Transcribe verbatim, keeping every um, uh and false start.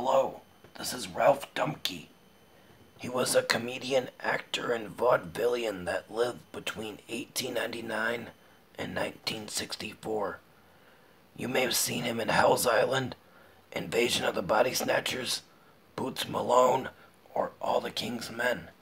Hello, this is Ralph Dumke. He was a comedian, actor, and vaudevillian that lived between eighteen ninety-nine and nineteen sixty-four. You may have seen him in Hell's Island, Invasion of the Body Snatchers, Boots Malone, or All the King's Men.